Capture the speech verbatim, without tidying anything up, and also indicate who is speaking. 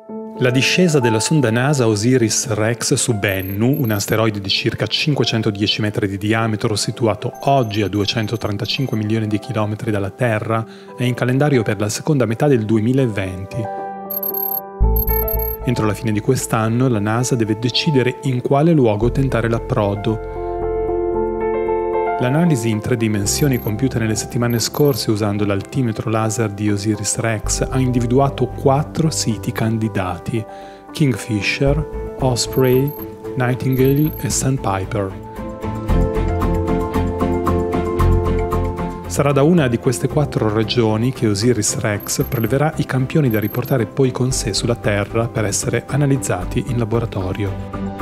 Speaker 1: La discesa della sonda NASA Osiris-Rex su Bennu, un asteroide di circa cinquecentodieci metri di diametro situato oggi a duecentotrentantacinque milioni di chilometri dalla Terra, è in calendario per la seconda metà del duemilaventi. Entro la fine di quest'anno la NASA deve decidere in quale luogo tentare l'approdo. L'analisi in tre dimensioni compiuta nelle settimane scorse usando l'altimetro laser di Osiris-Rex ha individuato quattro siti candidati: Kingfisher, Osprey, Nightingale e Sandpiper. Sarà da una di queste quattro regioni che Osiris-Rex preleverà i campioni da riportare poi con sé sulla Terra per essere analizzati in laboratorio.